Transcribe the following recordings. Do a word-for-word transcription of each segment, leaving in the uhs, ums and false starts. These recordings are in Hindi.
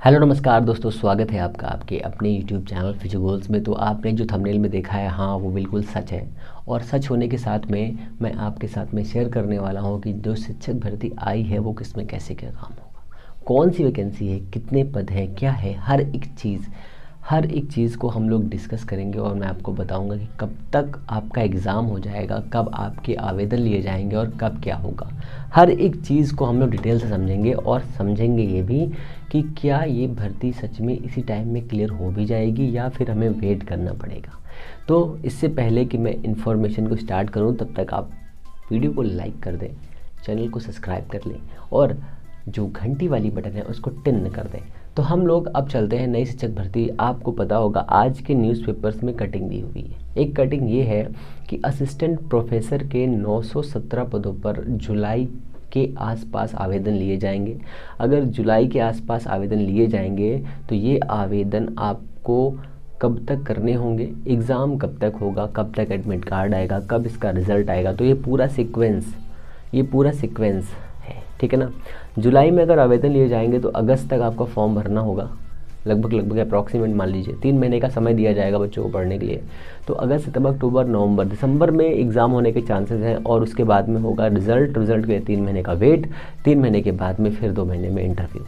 हेलो नमस्कार दोस्तों, स्वागत है आपका आपके अपने यूट्यूब चैनल फ्यूचर गोल्स में। तो आपने जो थंबनेल में देखा है, हाँ वो बिल्कुल सच है। और सच होने के साथ में मैं आपके साथ में शेयर करने वाला हूँ कि जो शिक्षक भर्ती आई है वो किस में कैसे क्या काम होगा, कौन सी वैकेंसी है, कितने पद हैं, क्या है, हर एक चीज़ हर एक चीज़ को हम लोग डिस्कस करेंगे। और मैं आपको बताऊंगा कि कब तक आपका एग्ज़ाम हो जाएगा, कब आपके आवेदन लिए जाएंगे और कब क्या होगा। हर एक चीज़ को हम लोग डिटेल से समझेंगे और समझेंगे ये भी कि क्या ये भर्ती सच में इसी टाइम में क्लियर हो भी जाएगी या फिर हमें वेट करना पड़ेगा। तो इससे पहले कि मैं इन्फॉर्मेशन को स्टार्ट करूं, तब तक आप वीडियो को लाइक कर दें, चैनल को सब्सक्राइब कर लें और जो घंटी वाली बटन है उसको टिन कर दें। तो हम लोग अब चलते हैं नई शिक्षक भर्ती। आपको पता होगा आज के न्यूज़पेपर्स में कटिंग दी हुई है। एक कटिंग ये है कि असिस्टेंट प्रोफेसर के नौ सौ सत्रह पदों पर जुलाई के आसपास आवेदन लिए जाएंगे। अगर जुलाई के आसपास आवेदन लिए जाएंगे तो ये आवेदन आपको कब तक करने होंगे, एग्ज़ाम कब तक होगा, कब तक एडमिट कार्ड आएगा, कब इसका रिज़ल्ट आएगा, तो ये पूरा सीक्वेंस ये पूरा सीक्वेंस है, ठीक है ना। जुलाई में अगर आवेदन लिए जाएंगे तो अगस्त तक आपका फॉर्म भरना होगा। लगभग लगभग अप्रॉक्सीमेट मान लीजिए तीन महीने का समय दिया जाएगा बच्चों को पढ़ने के लिए। तो अगस्त सितंबर अक्टूबर नवंबर दिसंबर में एग्ज़ाम होने के चांसेस हैं और उसके बाद में होगा रिजल्ट रिजल्ट के लिए तीन महीने का वेट, तीन महीने के बाद में फिर दो महीने में इंटरव्यू।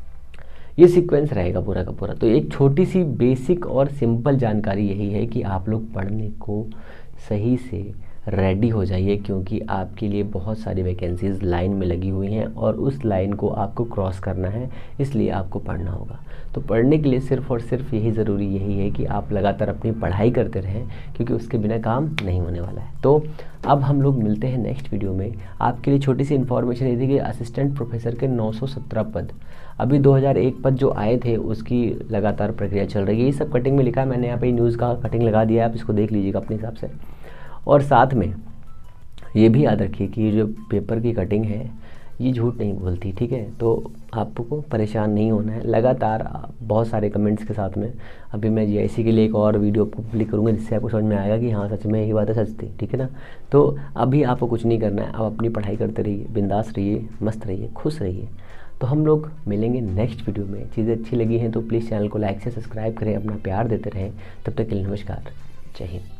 ये सीक्वेंस रहेगा पूरा का पूरा। तो एक छोटी सी बेसिक और सिंपल जानकारी यही है कि आप लोग पढ़ने को सही से रेडी हो जाइए, क्योंकि आपके लिए बहुत सारी वैकेंसीज़ लाइन में लगी हुई हैं और उस लाइन को आपको क्रॉस करना है, इसलिए आपको पढ़ना होगा। तो पढ़ने के लिए सिर्फ़ और सिर्फ यही ज़रूरी यही है कि आप लगातार अपनी पढ़ाई करते रहें, क्योंकि उसके बिना काम नहीं होने वाला है। तो अब हम लोग मिलते हैं नेक्स्ट वीडियो में। आपके लिए छोटी सी इन्फॉर्मेशन ये थी कि असिस्टेंट प्रोफेसर के नौ सौ सत्रह पद, अभी दो हज़ार एक पद जो आए थे उसकी लगातार प्रक्रिया चल रही है। ये सब कटिंग में लिखा है, मैंने यहाँ पे न्यूज़ का कटिंग लगा दिया है, आप इसको देख लीजिएगा अपने हिसाब से। और साथ में ये भी याद रखिए कि ये जो पेपर की कटिंग है ये झूठ नहीं बोलती, ठीक है। तो आपको परेशान नहीं होना है। लगातार बहुत सारे कमेंट्स के साथ में अभी मैं जीआईसी के लिए एक और वीडियो पब्लिक करूँगा, जिससे आपको समझ में आएगा कि हाँ सच में यही बात है, सच थी, ठीक है ना। तो अभी आपको कुछ नहीं करना है, आप अपनी पढ़ाई करते रहिए, बिंदास रहिए, मस्त रहिए, खुश रहिए। तो हम लोग मिलेंगे नेक्स्ट वीडियो में। चीज़ें अच्छी लगी हैं तो प्लीज़ चैनल को लाइक से सब्सक्राइब करें, अपना प्यार देते रहें। तब तक के लिए नमस्कार, जय हिंद।